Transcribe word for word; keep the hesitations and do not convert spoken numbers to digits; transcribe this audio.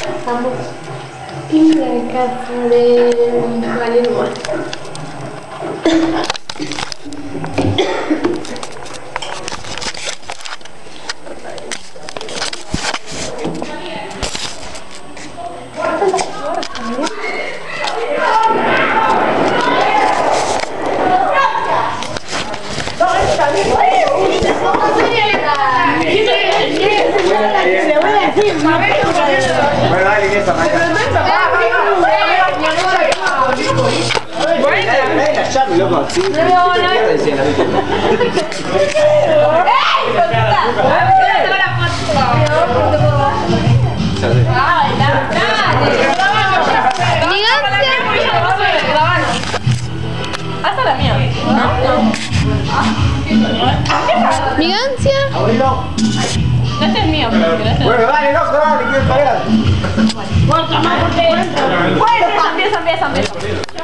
Estamos en la casa de Valenzuela. Le voy a decir, bueno, dale, que esa la llave, loco. Sí, sí, hasta la mía. Migancia. Este es mío. Bueno, dale, loco, dale, quiero pagar. Bueno, empieza, empieza, empieza, empieza.